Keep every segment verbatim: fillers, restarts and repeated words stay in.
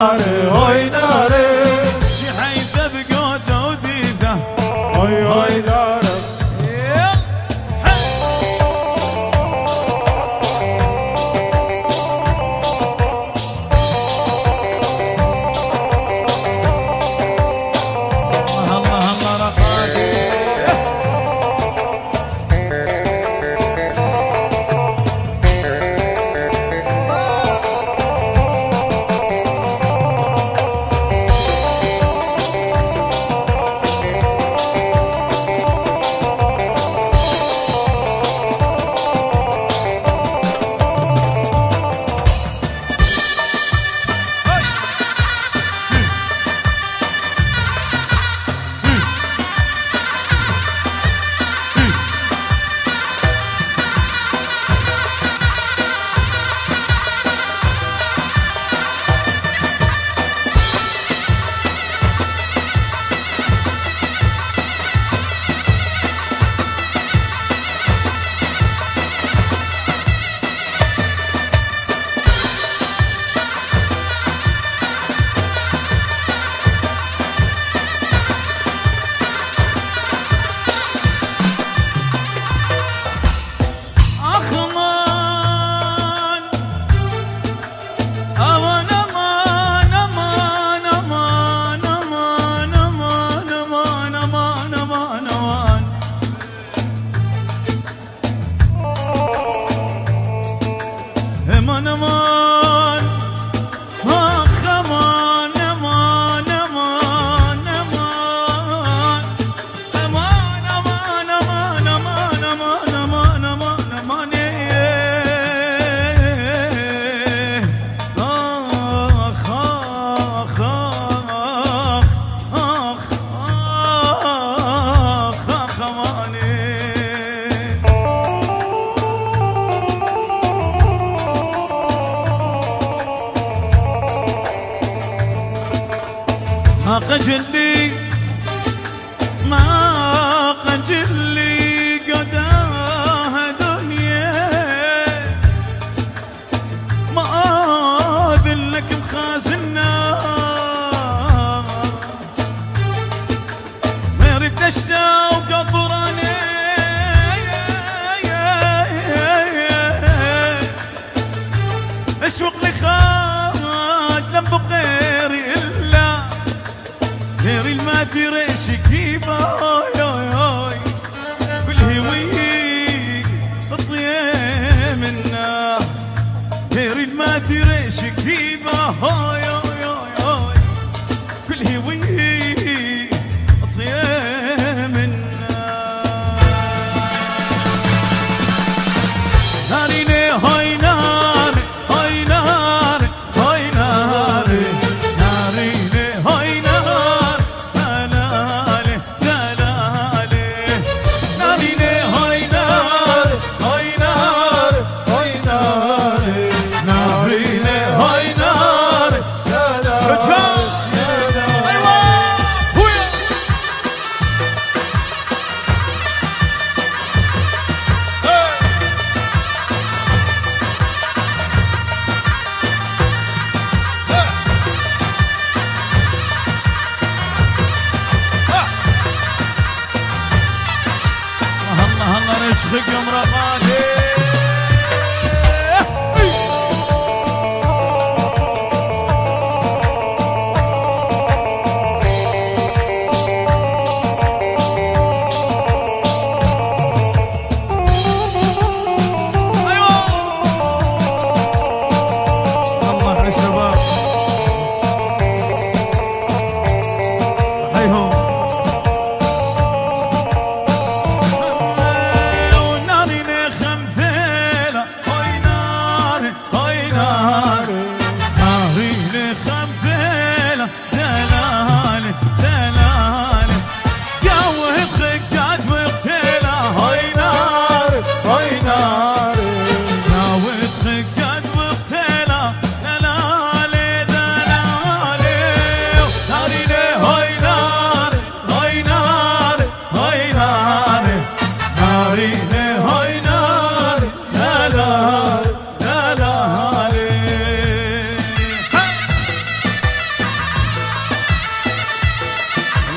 هاي ناري شي حيث بقوته وديده هاي هاي ناري امان امان اخ امان امان امان امان امان امان امان امان امان امان امان امان اخ اخ اخ اخ اخ اماني ما قجلي ما قجلي قداها دنيا ما آذن لك مخازنا ما يريد دشتا وقطراني اشوق لي خاد لم بغيري غير المادري شكيبه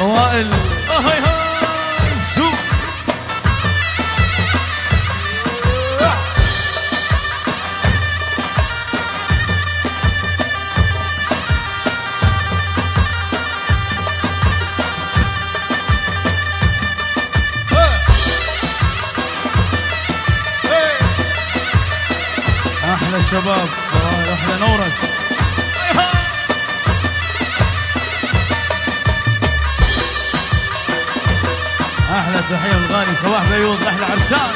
وائل هاي هاي زو احلى شباب، احلى نورس. احلى تحيه الغالي صباح بيوض، احلى عرسان.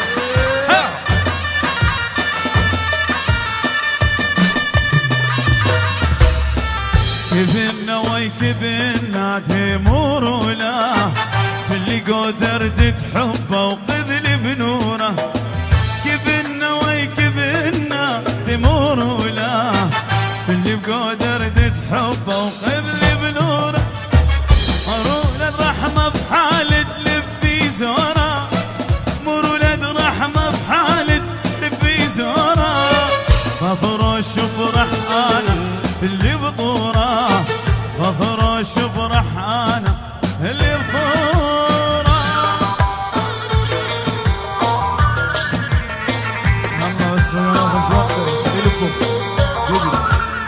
كبرنا ويكبرنا تيمور ولا اللي قدرت تحبه وقذل بنوره. كبرنا ويكبرنا تيمور ولا اللي بقدرت تحبه وقذل بنوره. مرولد رحمه بحالة لبي زوره، مرولد رحمه بحالة لبي زوره. ففرش فرح انا اللي بطوره، ففرش فرح انا اللي بطوره. الله بس ما ناخذ وقته لكم جدي.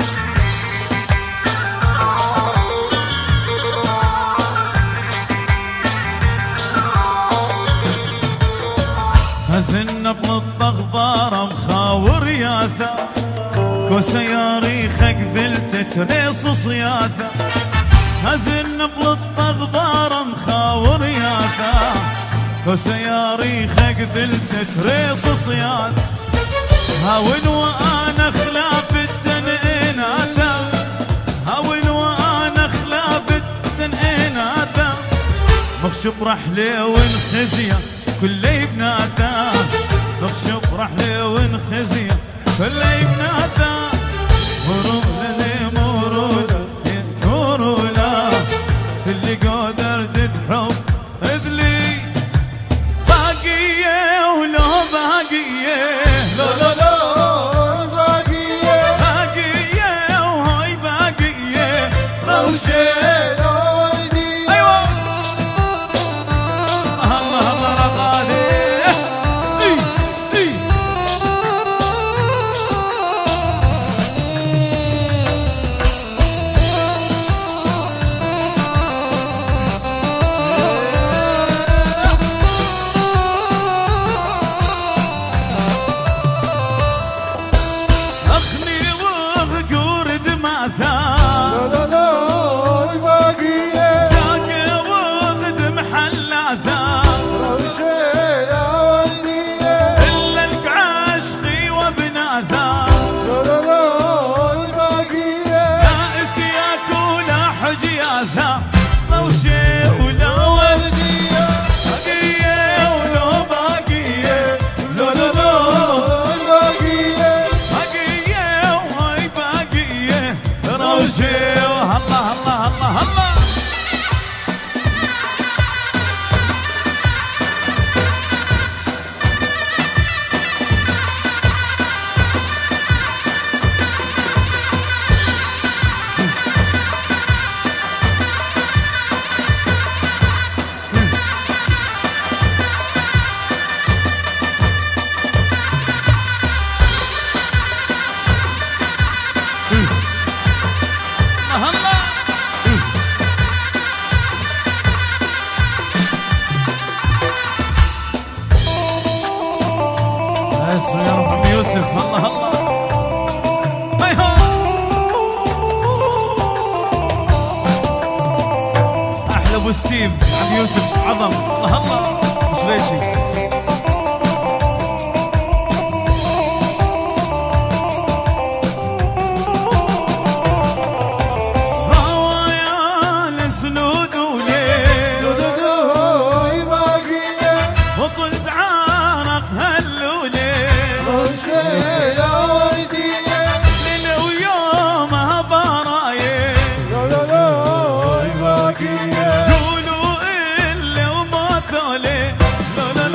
هزن بلط غباره مخاور ياثا، وسياريخك ذلت تريص صياثة. هزن بلط غباره مخاور ياثا، وسياريخك ذلت تريص صياثة. هاون وانا خلاف الدنين هذا، هاون وانا خلاف الدنين هذا. مخشب رحلي ونخزيه كل بناته، مخشب رحلي ونخزيه كل بناته. مرولة مرولة مرولة اللي قدرت تحب اذلي باقية ولو باقية. لا لا لا باقية باقية وهاي باقية روشة. ايوه الله الله رغالي. يا رب عم يوسف. الله الله هاي هاي. احلى ابو ستيف عم يوسف عظم. الله الله مش ليشي. قولوا إلا وما ثولي. لا لا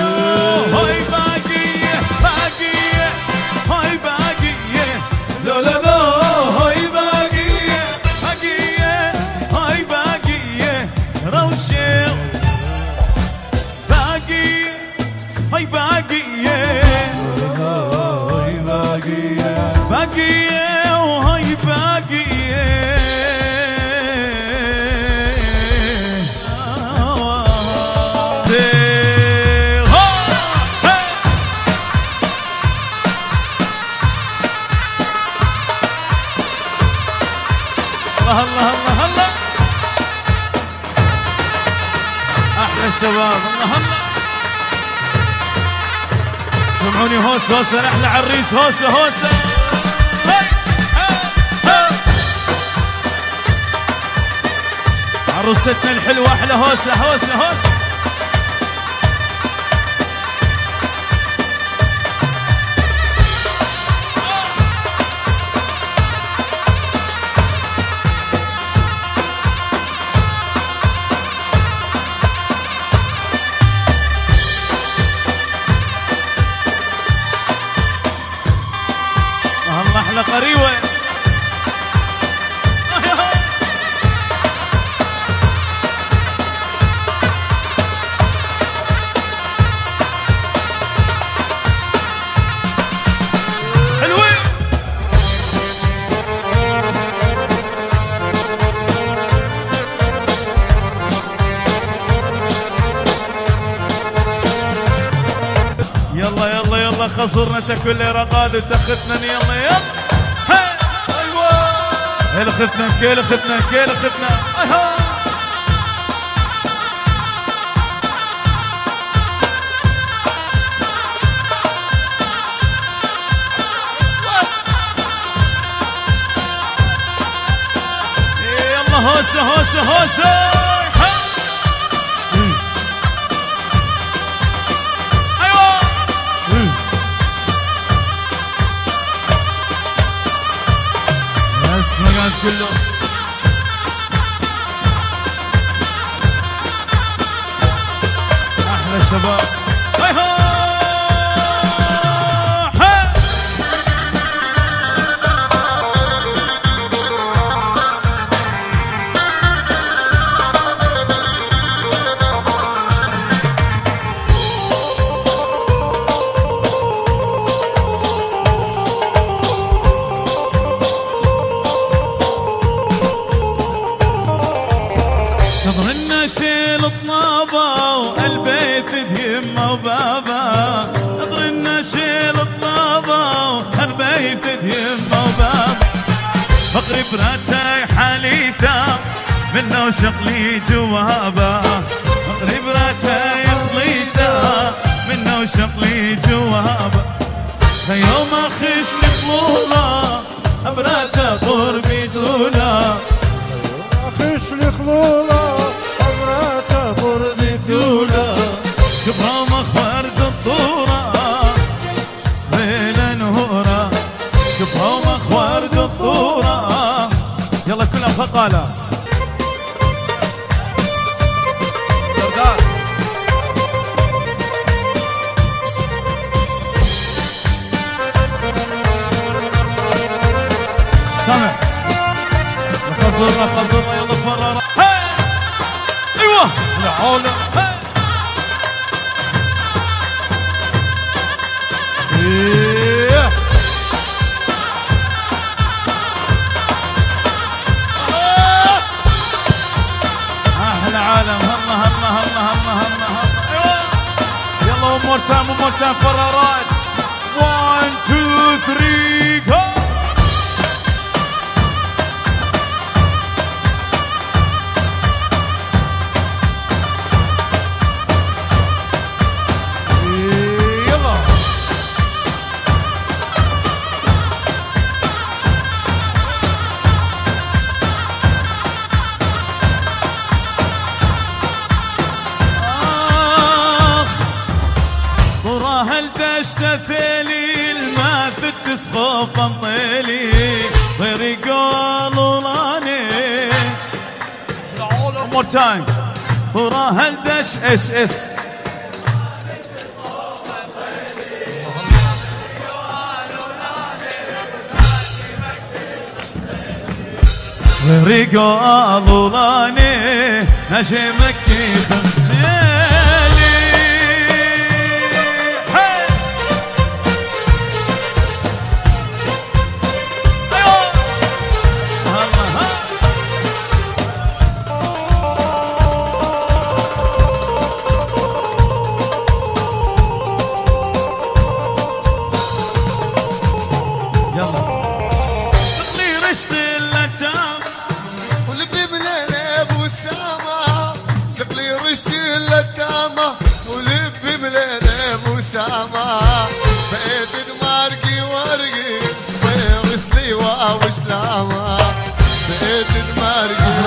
الله الله الله الله احلى الشباب الله الله سمعوني هوس هوسه احلى عريس هوسه هوسه عروستنا الحلوه احلى هوسه هوسه هوسه احلى قريوه حلوين يلا يلا يلا خزرنا تاكل رقاد وتختنا يلا يلا كيل ختنا كيل ختنا كيل ختنا ايها يلا هوسه هوسه هوسه ايوه المكان كله احلى شباب هيها صدرنا شيل طنابة والبيت ديمة وبابا صدرنا شيل طنابة والبيت ديمة وبابا فقري براتي حاليتا منه شغلي جوابا فقري براتي خليتا منه شغلي جوابا يوم اخش لخلولا براتا قربي دولا اخش لخلولا براتا قربي دولا شبها مخورد الطورة ليلة نهورة شبها مخورد الطورة يلا كلها فقالة سردار سمع خزرنا خزرنا يلا فرارة ايوه العولة احلى عالم هلا هلا هلا هلا هلا ايوه يلا one more time one more time فرارات one two three go هل تشتثلي ما تتسخف الطيلي غير قالوا راني one more time ورا هل دش اس اس غير قالوا راني نجي مكي خمسين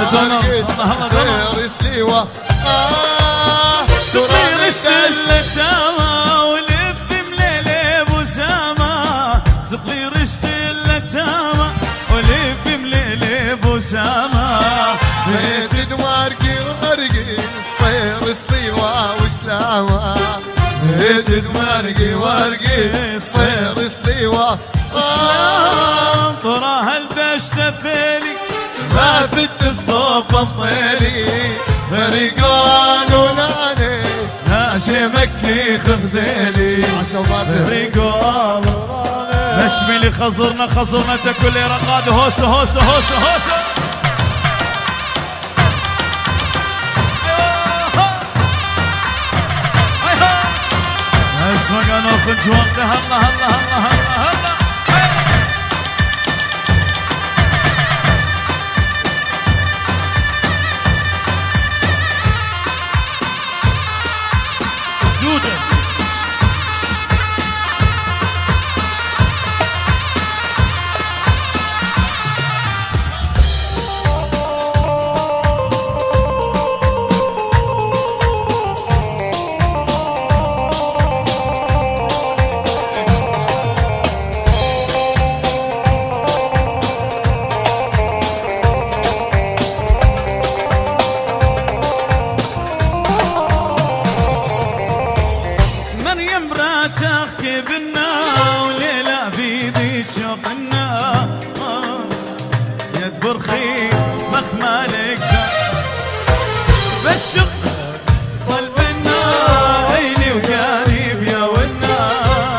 سير سليوة آه صغير اشتلتاما ولب مليلي بوسامة صغير اشتلتاما ولب مليلي بوسامة بيت دوارقي ورقي صير سليوة وشلاوة بيت دوارقي ورقي صير سليوة وشلام طراها الدشت الثاني ما تتصطف الطيلي فريقان وناني ناشي مكي خبزيلي فريقان نشملي خزرنا خزرنا تاكل رقاد هوسو هوسو هوسو هوسو اسمع انا كنت وقت هلا هلا هلا هلا هلا برخي مخمالك بالشق قلبنا عيني وقريب يا ونا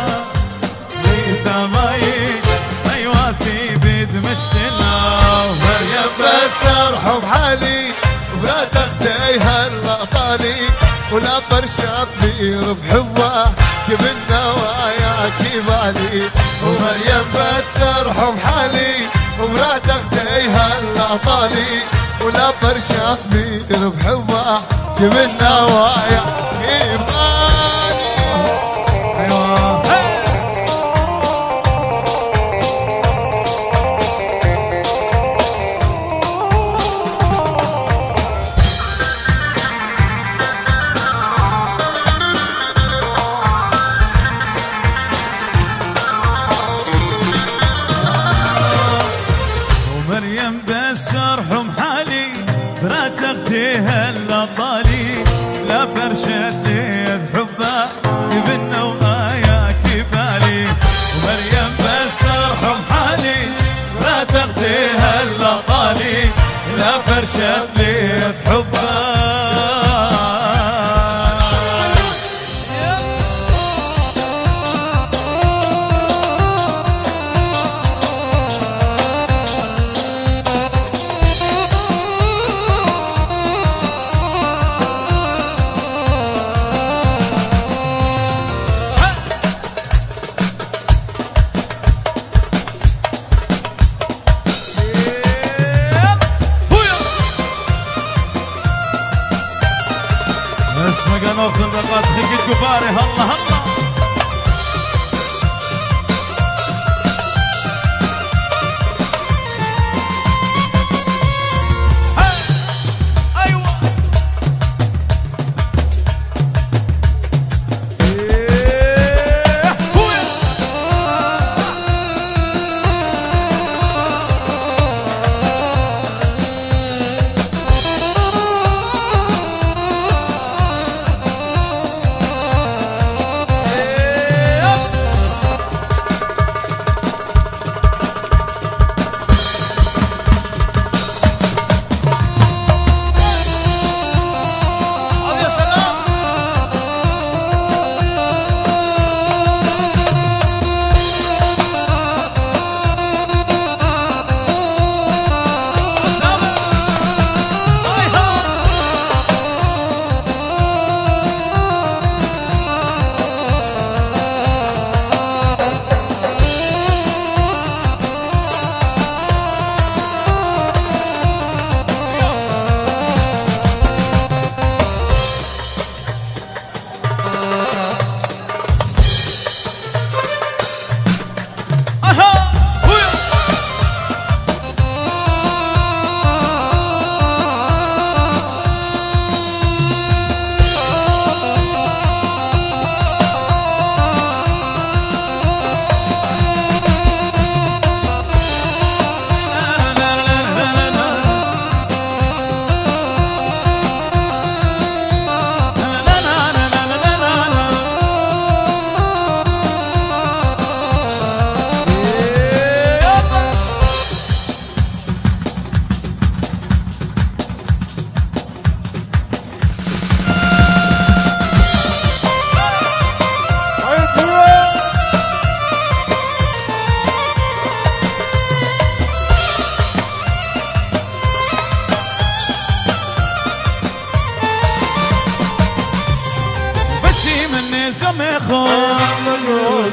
ليتا ماي ايوه في بيد مشتنا مريم بس ارحم حالي ولا تخدي هلا طالي ولا برشا بير بحبه كبنا ويا كيبالي ومريم بس ارحم حالي ولا تخدي هلا طالي ولا برشا بير بحبه كبنا ويا كيبالي ايوه مريم بس ارحم حالي بلا تغتي هلا طالي لا برشت لي بحبه يبنى وآيا كبالي ومريم بس ارحم حالي بلا تغتي هلا طالي لا برشت لي بحبه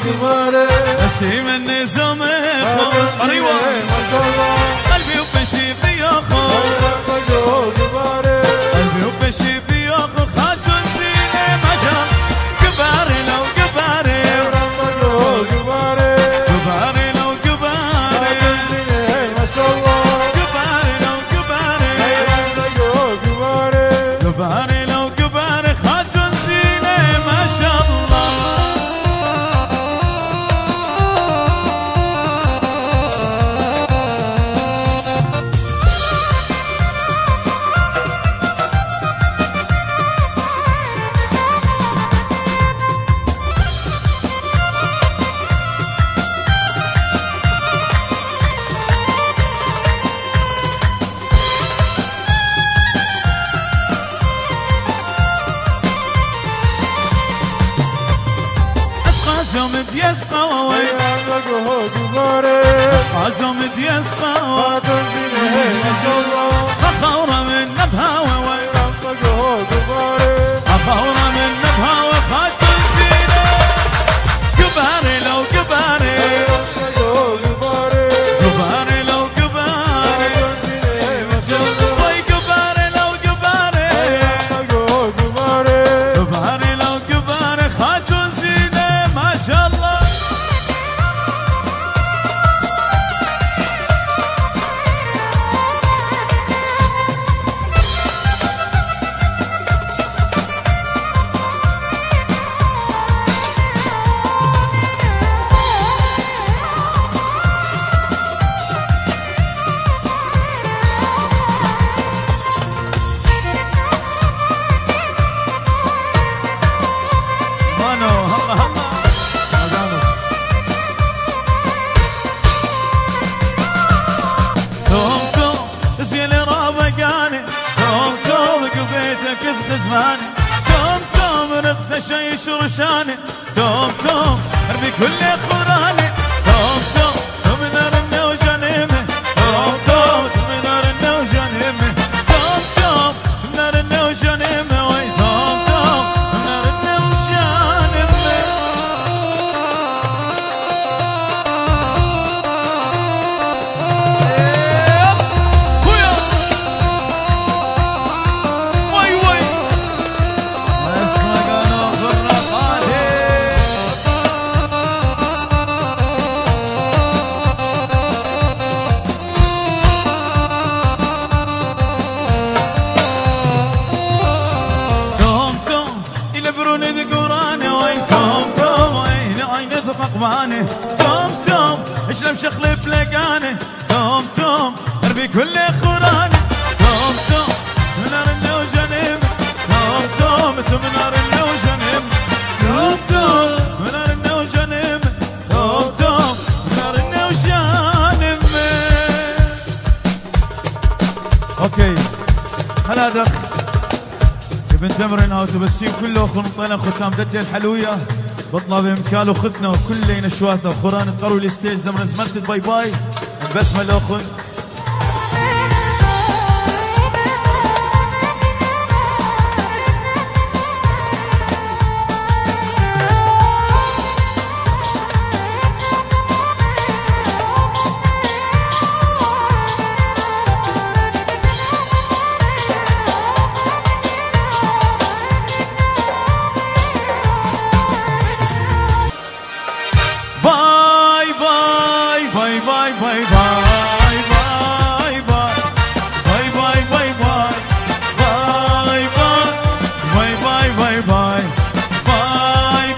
كباري نسيم النزوم قريبا ما شاء الله قلبي وبشي بياخو كباري قلبي وبشي بياخو خاتون زينة ما شاء كباري لو كباري كباري كباري لو كباري ما شاء الله كباري لو كباري كباري كباري لو كباري خاتون زينة ما شاء الله زوم ديسقوي زوم ديسقوي خورة من نبهاوي خورة من نبهاوي خاتون زينة كباري لو كباري كباري لو كباري وي كباري لو كباري كباري لو كباري خاتون زينة ما شاء الله مانو هلا هلا توم توم زين رابقاني توم توم قبيتك زماني توم توم رفض شي شرشاني توم توم ارمي كل قراني توم توم توم نارنا وجنيمي توم توم توم نارنا وجنيمي توم توم نارنا وجنيمي وي توم توم نارنا وجنيمي خويا وي وي اسمع قالوا غرقاتي توم توم يلبرون ذكوراني وي توم توم وي عين ثققباني توم توم اشلم شخلي بلقاني توم توم اربي كل قراني توم توم من نار وجنيم توم توم توم من نار وجنيم توم توم من نار وجنيم توم توم من نار وجنيم اوكي هلا دخ ابن تمرن او تبسيم كله اخو نطينا ختام دته الحلويه بطلع بامكانه ختنا وكل نشواته وخران القرو الستيج زمن زمنت باي باي بسمه الاخن باي باي باي باي باي باي باي باي باي باي باي باي باي باي باي باي باي باي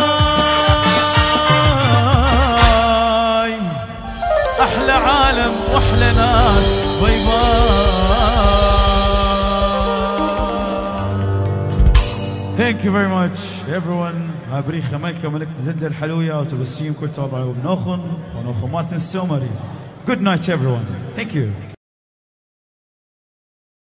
باي احلى عالم واحلى ناس باي باي. Thank you very much everyone. بريخة ملكة ملكة تدل الحلوية وتبسيم كل طبعا وبنوخن ونوخن مارتن السومري. Good night everyone. Thank you.